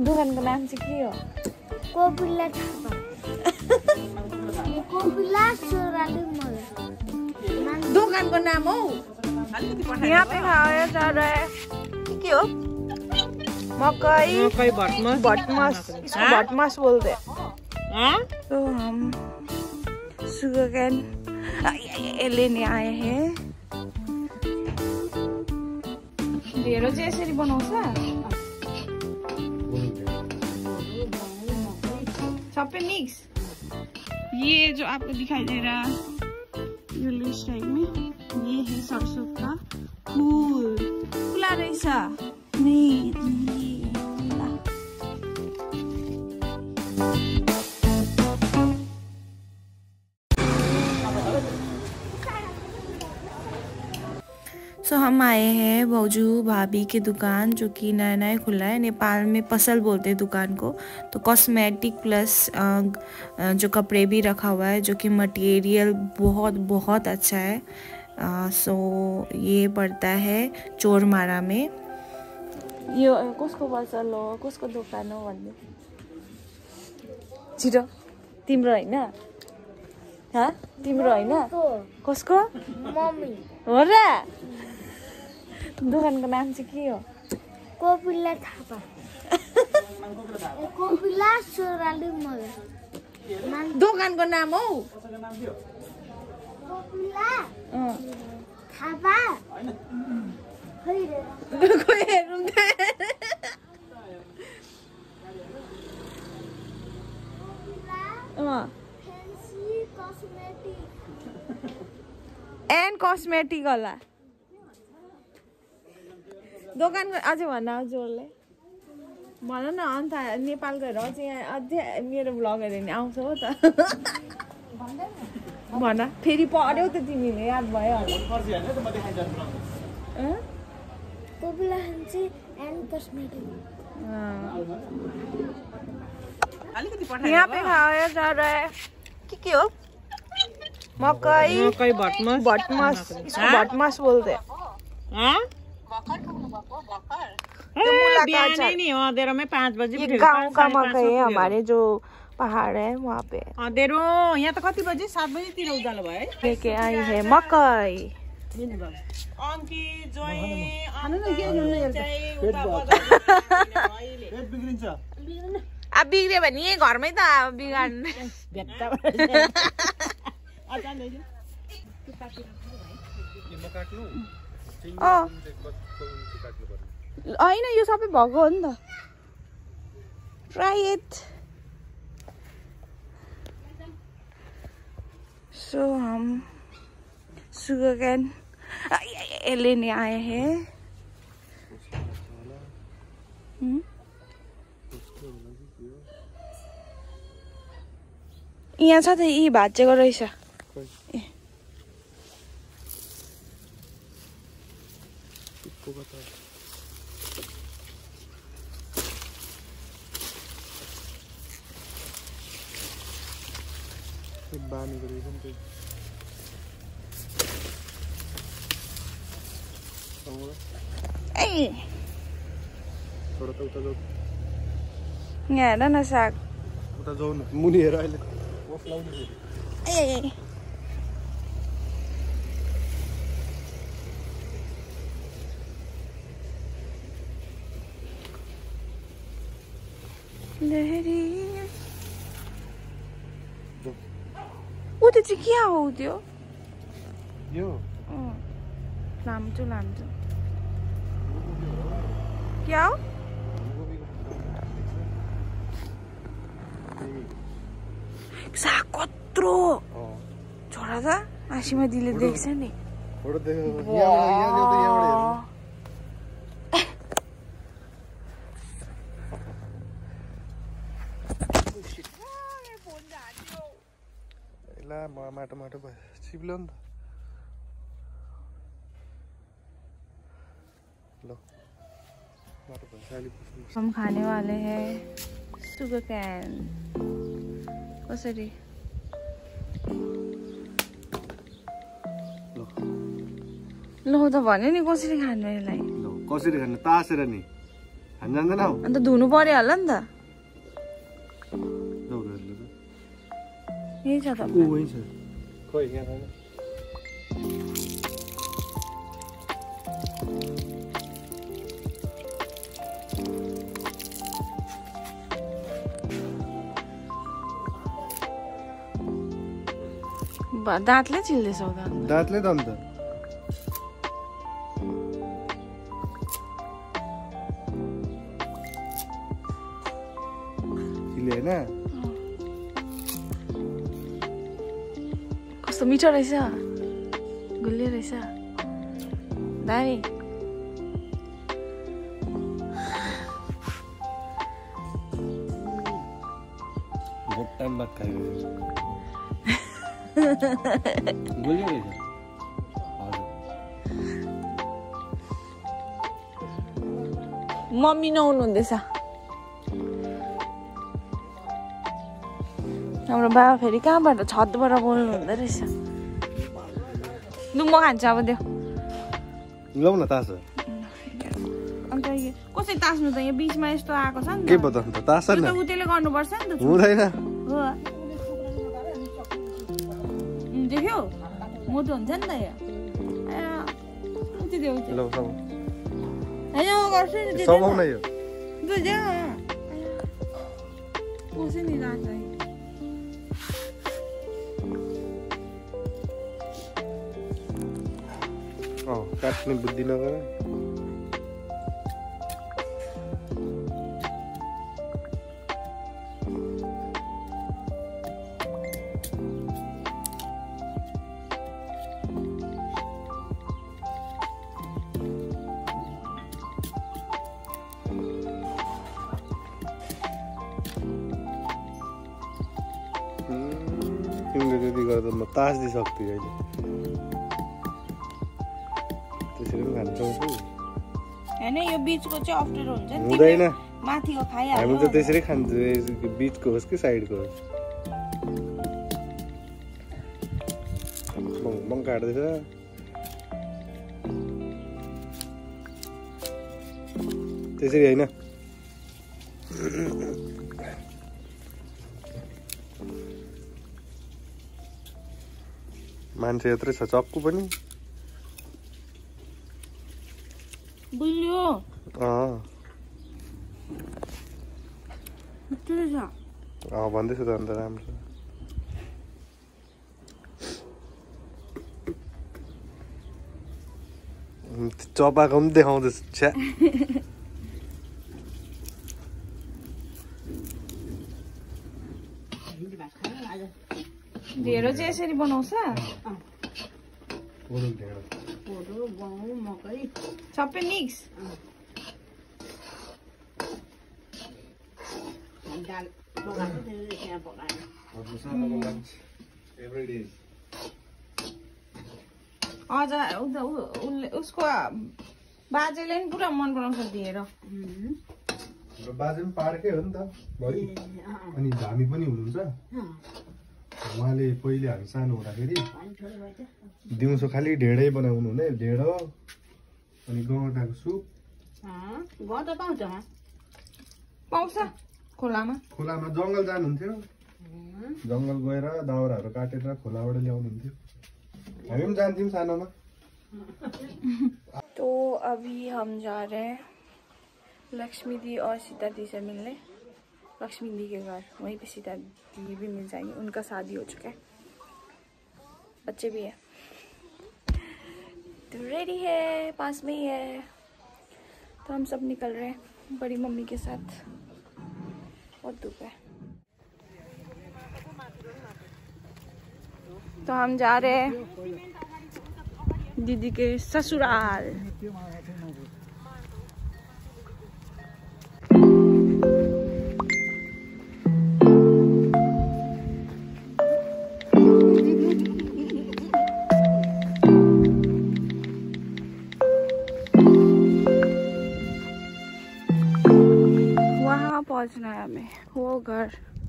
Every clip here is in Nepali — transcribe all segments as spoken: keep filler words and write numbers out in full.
दोकानको नाम चाहिँ के हो? कोपिला थापा। कोपिला सोराली मल। दुकान को नाम हो? यहाँ पे खाया जा रहा है क्या हो? मकई मकई भटमास भटमास इसको भटमास बोलते हैं। हाँ? तो हम शुगर कैन लेने आए हैं। ढेरो चाहिँ यसरी बनाउँछ सबै मिक्स। ये जो आपको दिखाई दे रहा येलो टाइप में ये है सरसों का फूल। फूला रहेछ नहीं सो so, हम आए हैं भाउजू भाभी के दुकान जो कि नया नया खुला है। नेपाल में पसल बोलते हैं दुकान को। तो कॉस्मेटिक प्लस जो कपड़े भी रखा हुआ है जो कि मटेरियल बहुत बहुत अच्छा है। आ, सो ये पड़ता है चोरमारा में। यो कसको पसल हो कसको दोकान हो भन्नु छिटो। तिम्रो हैन? ह तिम्रो हैन? कसको? मम्मी हो र? दोकानको नाम चाहिँ के हो? कोपिला थापा। कोपिला सोराली मल। दोकानको नाम हो? कोपिला अँ थापा। कोही हेर्नु त। अँ फैंसी कॉस्मेटिक एन्ड कस्मेटिक होला। दोकानको अझै भन जोडले भन न। अन्त नेपाल गएर चाहिँ यहाँ अझै मेरो भ्लगहरू नि आउँछ हो त। भन फेरि पढ्यौ त तिमीले याद भयो होला। Kopila fancy and cosmetic. यहाँ पे खाया जा रहा है कि के हो? मकई मकई भटमास भटमास इसको भटमास बोलते हैं। हाँ? बिहान नहीं हो अधेरों में पाँच बजे। ये गाँव का मकई है हमारे जो पहाड़ है वहाँ पे। अधेरों यहाँ तो कति बजे? सात बजे तिर उजालो भयो है। लेके आई है मकई। अंकी जोय अब बिग्रियो भने यही घरमै त अब बिगार्नु। होइन यो सबै भएको हो नि त। Try it. सो हम शुगर कैन लेने आए हैं। यहाँ छ त यी भाँचेको रहेछ। यहाँ हेर न साग। मुनि हेर अहिले लहरी ऊ त्यो चाहिँ के हो त्यो? यो लाम्चो लाम्चो क्या हो? साग कत्रो छोरा त आशीमा दिले देख्छ नि। फोटो देख्यो यहाँबाट यहाँ ल्याउँदा यहाँबाट हेर्नु ला माटो माटो भयो चिप्लो नि त। लो माटो भयो साली। हम खाने वाले हैं शुगर कैन। कसरी? लो त भन्यो नि कसरी खानु यसलाई। कसरी खानु? तासेर नि। हामी जान्दैन हौ अन्त धुनु पर्यो होला नि त यही छ त ऊ वही छ खोइ यहाँ छैन दाँतले चिल्दैछौ त दाँतले त अन्त चिल्ले होइन कस्तो मिठो रहेछ गुलियो रहेछ दामी बहुत टाइम बाद खायो गुलियो रहेछ मम्मी नुहाउनु हुँदैछ हाम्रो बाबा फेरि कहाँबाट छतबाट बोल्नु हुँदो रहेछ लु म खान्छु अब त्यो लौ न तास अन्त कसरी तास्नु त यहाँ बिचमा यस्तो आएको छ नि के पो त अन्त तास त न उतेले गर्नुपर्छ नि त हुँदैन हो देख्यौ मोटो हुन्छ नि त यो उति देऊ लौ सब होइन म गर्छु नि त्यो सब न यो बुझ्यो कसै नि राख्छ अँ काट्ने बुद्धि नगर तिमीले त्यति गर्दा म तास दिइसक्थेँ अहिले त्यसरी पनि खानु पाउँछु हैन यो बीचको चाहिँ अप्ठ्यारो हुन्छ नि हुँदैन माथिको खाइहाल्यो हामी त त्यसरी खान्छौँ बिचको होस् कि साइडको होस् बङ बङ काट्दैछ त्यसरी होइन मान्छे यत्रै छ चक्कु पनि बुझ्यो अँ मिठो रहेछ अँ भन्दैछु त अन्त राम्रो चपाएको पनि देखाउँदैछ छ्या ढेँडो चाहिँ यसरी बनाउँछ सबै मिक्स हजुर उसले उसको बाजेले पनि पुरा मन पराउँछ ढेँडो बाजे पनि पार्कै हो नि त भरि अनि हामी पनि हुनुहुन्छ उहाँले पहिले हामी सानो हुँदाखेरि दिउँसो खालि ढेँडै बनाउनु हुने ढेँडो अनि गौँडाको सुप पाउँछ खोलामा खोलामा जङ्गल जानुहुन्थ्यो जङ्गल गएर दाउराहरू काटेर खोलाबाट ल्याउनुहुन्थ्यो हामी पनि जान्थ्यौँ सानोमा तो अभी हम जा रहे हैं लक्ष्मी दी और सीता दी से मिलने लक्ष्मी दी के घर वहीं पे सीता दी भी मिल जाएंगे उनका शादी हो चुका है बच्चे भी है तो रेडी है पास में ही है तो हम सब निकल रहे हैं बड़ी मम्मी के साथ बहुत धूप है तो हम जा रहे हैं दीदी के ससुराल पहुंचना है हमें वो घर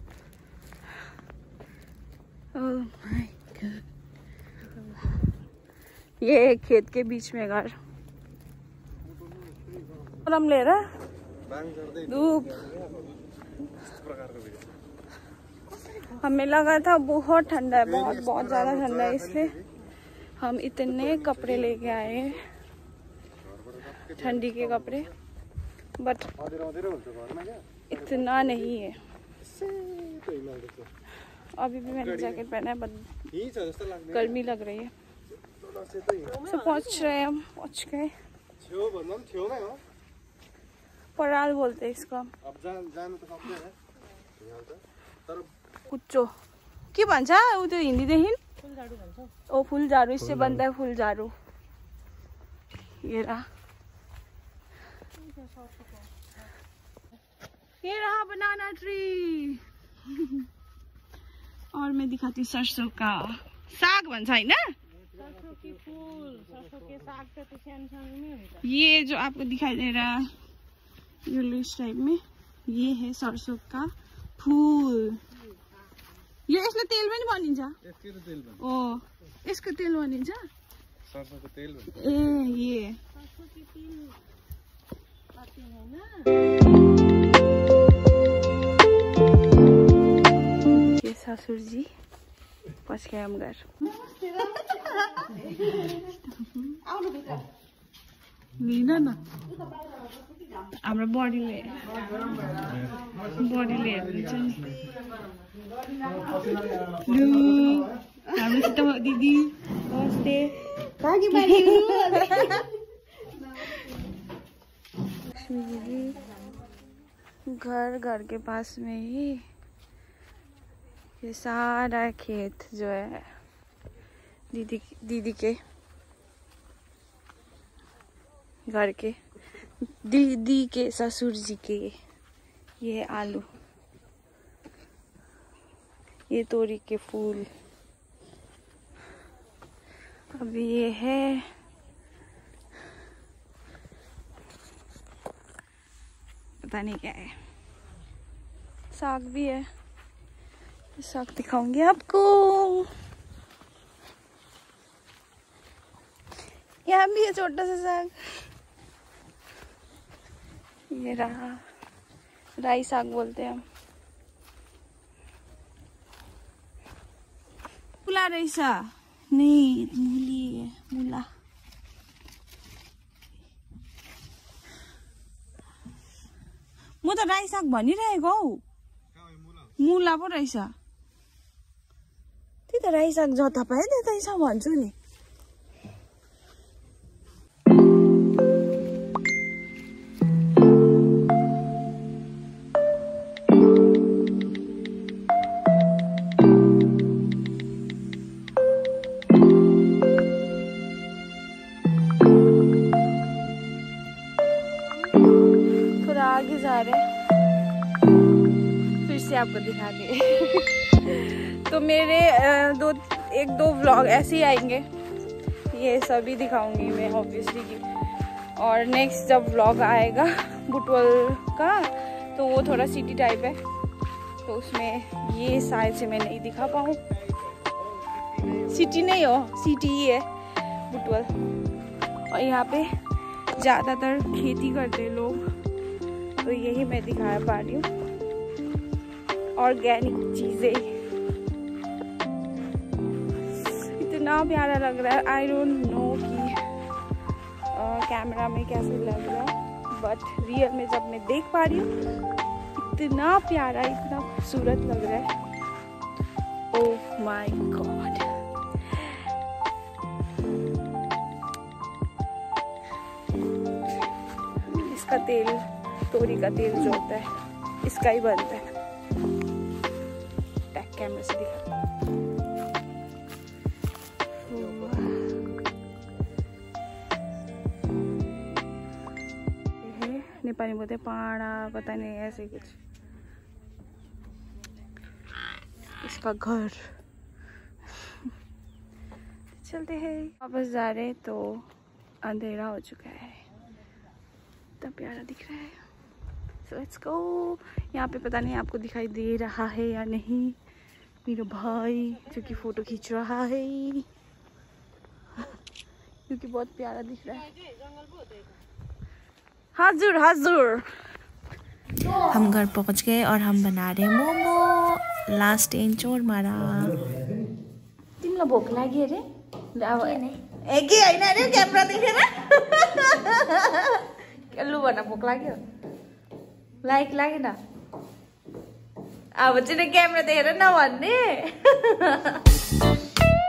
ओह माय गॉड ये खेत के बीच में घर और हम ले रहे धूप। हमें लगा था बहुत ठंडा है, बहुत बहुत ज्यादा ठंडा है, इसलिए हम इतने कपड़े लेके आए हैं, ठंडी के कपड़े, बट इतना नहीं है। अभी भी मैंने जैकेट पहना है, बट गर्मी लग रही है। तो पहुंच रहे हैं हम, पहुंच गए। पराल बोलते हैं इसको। कुच्चो के भन्छ उ त्यो हिन्दीदेखि? ओ फुल झाड़ू, इससे बनता है फुल झाड़ू। ये रहा, ये रहा बनाना ट्री। और मैं दिखाती हूँ सरसों का साग भन्छ हैन? सरसों की फूल, सरसों के साग तो सानो सानो में हुन्छ। ये जो आपको दिखाई दे रहा है येलोइश टाइप में, ये है सरसों का फूल। यो यसले तेल पनि बनिन्छ? यसको तेल बन्छ। ओ, यसको तेल बनिन्छ? सरसोको तेल बन्छ। ए, ये सरसों की तेल आते हैं ना। ये ससुर जी पहुंच गए हम घर। लिन न हाम्रो बडीले बडीले हेर्नुहुन्छ नि। लु हामीसित दिदी नमस्ते। लक्ष्मी दीदी घर घर के पास में ही ये सारा खेत जो है दीदी दीदी के घर के, दीदी के ससुर जी के। ये है आलू, ये तोरी के फूल। अब ये है पता नहीं क्या है, साग भी है, साग दिखाऊंगी आपको। यहाँ भी है छोटा सा साग, ये रहा, राई साग बोलते हैं हम। मूला रहेछ? नहीं, मूली है, मूला। म त राई साग भनिरहेको हौ, मूला पो रहेछ। त्यही त राई साग जता पायो त्यतै छ भन्छु नि। थोड़ा आगे जा रहे, फिर से आपको दिखा दे। तो मेरे दो एक दो व्लॉग ऐसे ही आएंगे, ये सभी दिखाऊंगी मैं ऑब्वियसली की। और नेक्स्ट जब व्लॉग आएगा बुटवल का, तो वो थोड़ा सिटी टाइप है, तो उसमें ये शायद से मैं नहीं दिखा पाऊँ। सिटी नहीं हो, सिटी ही है बुटवल। और यहाँ पे ज़्यादातर खेती करते लोग, तो यही मैं दिखा पा रही हूँ, ऑर्गेनिक चीज़ें। इतना प्यारा लग रहा है, आई डोंट नो कि कैमरा में कैसे लग रहा है, बट रियल में जब मैं देख पा रही हूँ, इतना प्यारा, इतना खूबसूरत लग रहा है। Oh my God. इसका तेल, तोरी का तेल जो होता है, इसका ही बनता है। बैक कैमरा से दिखा। नेपाली बोलते पाड़ा, पता नहीं ऐसे कुछ। इसका घर। चलते हैं, वापस जा रहे तो अंधेरा हो चुका है, इतना प्यारा दिख रहा है। So let's go. यहाँ पे पता नहीं आपको दिखाई दे रहा है या नहीं, मेरा भाई जो कि फोटो खींच रहा है, क्योंकि बहुत प्यारा दिख रहा है। हजुर हजुर हम घर पहुंच गए और हम बना रहे मोमो लास्ट इन चोर मारा। तिमीलाई भोक लाग्यो अरे? अब ए के होइन अरे क्यामेरा देखेर लु भन भोक लाग्यो? लाइक लागेन? अब चाहिँ क्यामेरा देखेर नभन्ने।